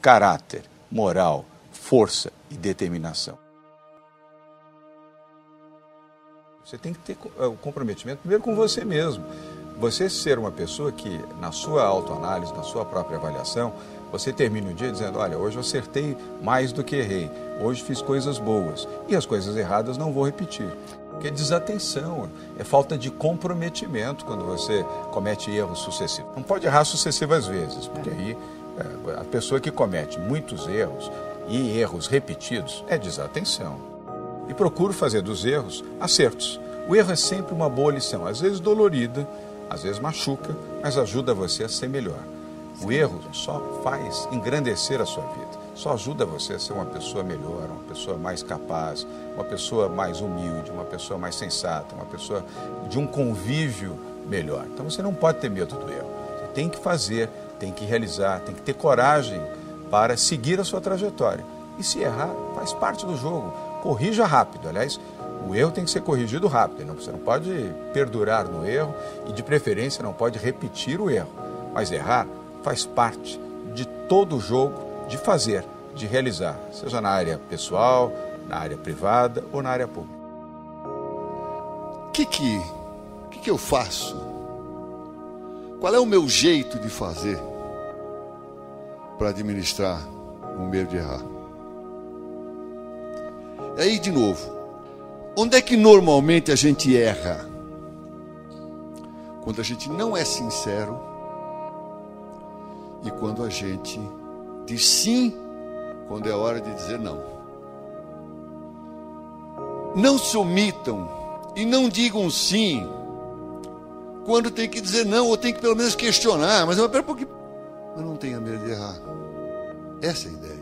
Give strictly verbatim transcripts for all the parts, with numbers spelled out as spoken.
caráter, moral, força e determinação. Você tem que ter o comprometimento primeiro com você mesmo. Você ser uma pessoa que, na sua autoanálise, na sua própria avaliação, você termina o dia dizendo, olha, hoje eu acertei mais do que errei, hoje fiz coisas boas e as coisas erradas não vou repetir. Porque é desatenção, é falta de comprometimento quando você comete erros sucessivos. Não pode errar sucessivas vezes, porque aí a pessoa que comete muitos erros e erros repetidos é desatenção. E procuro fazer dos erros acertos. O erro é sempre uma boa lição, às vezes dolorida, às vezes machuca, mas ajuda você a ser melhor. O erro só faz engrandecer a sua vida, só ajuda você a ser uma pessoa melhor, uma pessoa mais capaz, uma pessoa mais humilde, uma pessoa mais sensata, uma pessoa de um convívio melhor. Então você não pode ter medo do erro. Você tem que fazer, tem que realizar, tem que ter coragem para seguir a sua trajetória. E se errar, faz parte do jogo. Corrija rápido. Aliás, o erro tem que ser corrigido rápido. Você não pode perdurar no erro e, de preferência, não pode repetir o erro. Mas errar faz parte de todo o jogo de fazer, de realizar, seja na área pessoal, na área privada ou na área pública. O que que, que que eu faço? Qual é o meu jeito de fazer para administrar o medo de errar? E aí, de novo, onde é que normalmente a gente erra? Quando a gente não é sincero e quando a gente diz sim, quando é hora de dizer não. Não se omitam e não digam sim quando tem que dizer não, ou tem que pelo menos questionar, mas eu, pera um pouquinho, eu não tenho medo de errar. Essa é a ideia.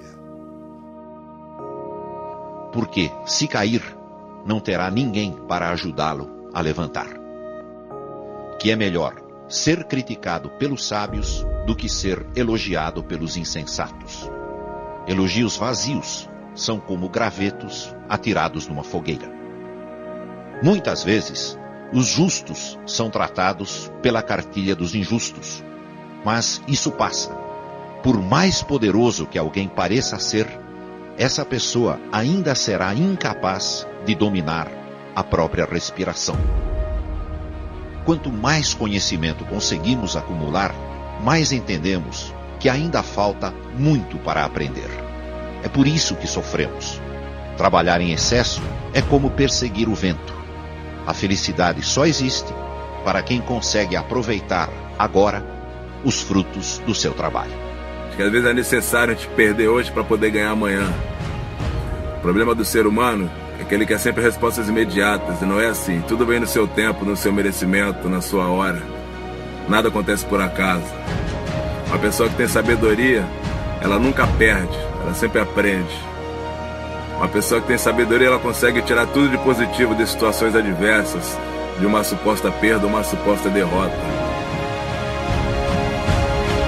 Porque, se cair, não terá ninguém para ajudá-lo a levantar. Que é melhor ser criticado pelos sábios do que ser elogiado pelos insensatos. Elogios vazios são como gravetos atirados numa fogueira. Muitas vezes, os justos são tratados pela cartilha dos injustos, mas isso passa. Por mais poderoso que alguém pareça ser, essa pessoa ainda será incapaz de dominar a própria respiração. Quanto mais conhecimento conseguimos acumular, mais entendemos que ainda falta muito para aprender. É por isso que sofremos. Trabalhar em excesso é como perseguir o vento. A felicidade só existe para quem consegue aproveitar agora os frutos do seu trabalho. Que às vezes é necessário a gente perder hoje para poder ganhar amanhã. O problema do ser humano é que ele quer sempre respostas imediatas, e não é assim. Tudo vem no seu tempo, no seu merecimento, na sua hora. Nada acontece por acaso. Uma pessoa que tem sabedoria, ela nunca perde, ela sempre aprende. Uma pessoa que tem sabedoria, ela consegue tirar tudo de positivo de situações adversas, de uma suposta perda, uma suposta derrota.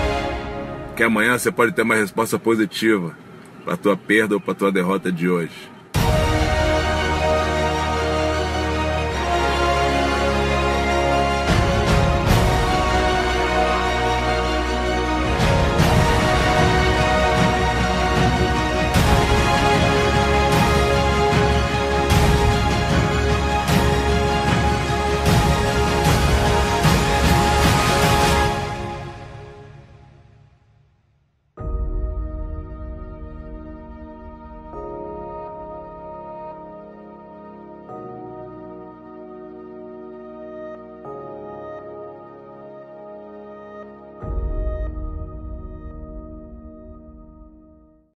Que amanhã você pode ter uma resposta positiva para a tua perda ou para a tua derrota de hoje.